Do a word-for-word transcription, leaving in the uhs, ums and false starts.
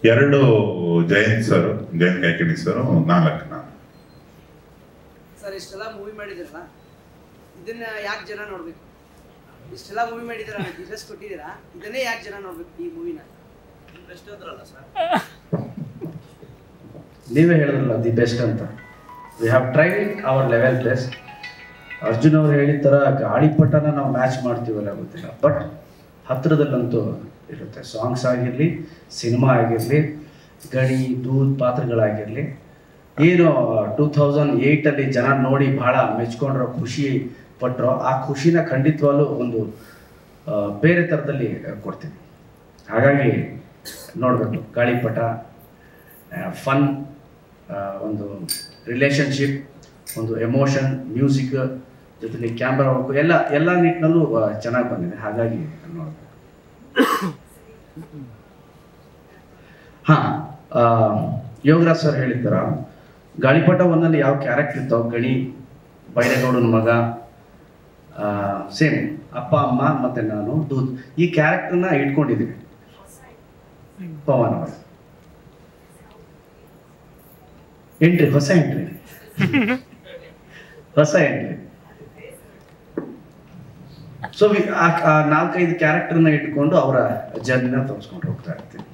ಎರಡು Jayant sir, Jayant Kaikini sir, ನಾಲ್ಕು ನಾನು. ಸರ್ ಇಷ್ಟೆಲ್ಲ ಮೂವಿ ಮಾಡಿದಿರಲ್ಲ, ಇದನ್ನ ಯಾಕೆ ಜನ ನೋಡ್ಬೇಕು? ಇಷ್ಟೆಲ್ಲ ಮೂವಿ ಮಾಡಿದಿರ, ಡಿಫೆನ್ಸ್ ಕೊಟ್ಟಿದ್ದೀರಾ, ಇದನ್ನೇ ಯಾಕೆ ಜನ ನೋಡ್ಬೇಕು ಈ ಮೂವಿನ? ಬೆಸ್ಟ್ ಅಂದ್ರಲ್ಲ ಸರ್, ನೀವೇ ಹೇಳಿದ್ರಲ್ಲ ದಿ ಬೆಸ್ಟ್ ಅಂತ. We have tried our level best. Arjun ಅವ್ರು ಹೇಳಿದ ಥರ ಗಾಳಿಪಟನ ನಾವು ಮ್ಯಾಚ್ ಮಾಡ್ತೀವಲ್ಲ ಗೊತ್ತಿಲ್ಲ, ಬಟ್ ಹತ್ತಿರದಲ್ಲಂತೂ ಇರುತ್ತೆ. ಸಾಂಗ್ಸ್ ಆಗಿರಲಿ, ಸಿನಿಮಾ ಆಗಿರಲಿ, ಗಡಿ ದೂದ್ ಪಾತ್ರಗಳಾಗಿರಲಿ, ಏನು ಟೂ ತೌಸಂಡ್ ಏಯ್ಟಲ್ಲಿ ಜನ ನೋಡಿ ಭಾಳ ಮೆಚ್ಕೊಂಡ್ರೋ, ಖುಷಿ ಪಟ್ಟರೋ, ಆ ಖುಷಿನ ಖಂಡಿತವಾಗ್ಲೂ ಒಂದು ಬೇರೆ ಥರದಲ್ಲಿ ಕೊಡ್ತೀನಿ. ಹಾಗಾಗಿ ನೋಡಬೇಕು ಗಾಳಿಪಟ. ಫನ್, ಒಂದು ರಿಲೇಷನ್ಶಿಪ್, ಒಂದು ಎಮೋಷನ್, ಮ್ಯೂಸಿಕ್ ಜೊತೆಲಿ ಕ್ಯಾಮ್ರಾ ವರ್ಕು ಎಲ್ಲ ಎಲ್ಲ ನಿಟ್ಟಿನಲ್ಲೂ ಚೆನ್ನಾಗಿ ಬಂದಿದೆ. ಹಾಗಾಗಿ ನೋಡಬೇಕು. ಹಾಂ, ಯೋಗರಾಜ್ ಸರ್ ಹೇಳಿದ್ದಾರ ಗಾಳಿಪಟ ಒಂದಲ್ಲಿ ಯಾವ ಕ್ಯಾರೆಕ್ಟರ್ ಇರ್ತಾವೆ, ಗಣಿ, ಬೈರೇಗೌಡನ ಮಗ, ಸೇಮ್ ಅಪ್ಪ ಅಮ್ಮ ಮತ್ತು ನಾನು, ದೂದ್, ಈ ಕ್ಯಾರೆಕ್ಟರ್ನ ಇಟ್ಕೊಂಡಿದ್ದೀವಿ. ಪವನ್ ಅವರು ಎಂಟ್ರಿ, ಹೊಸ ಎಂಟ್ರಿ ಹೊಸ ಎಂಟ್ರಿ ಸೊ ಆ ನಾಲ್ಕೈದು ಕ್ಯಾರೆಕ್ಟರ್ನ ಇಟ್ಕೊಂಡು ಅವರ ಜರ್ನಿನ ತೋರಿಸ್ಕೊಂಡು ಹೋಗ್ತಾ ಇರ್ತೀವಿ.